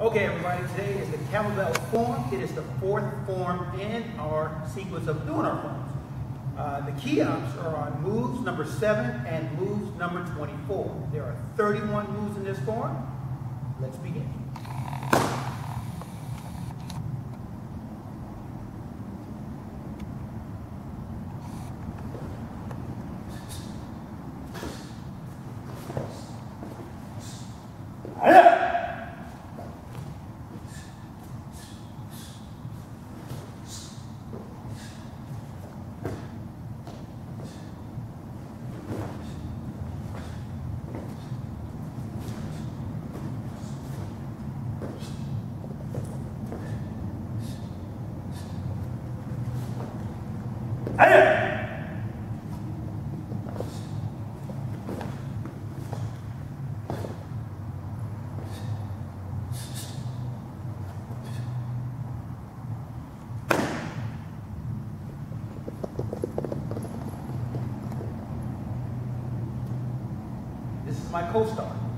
Okay, everybody, today is the Camo Belt Form. It is the fourth form in our sequence of doing our forms. The kihaps are on moves number 7 and moves number 24. There are 31 moves in this form. Let's begin. This is my co-star.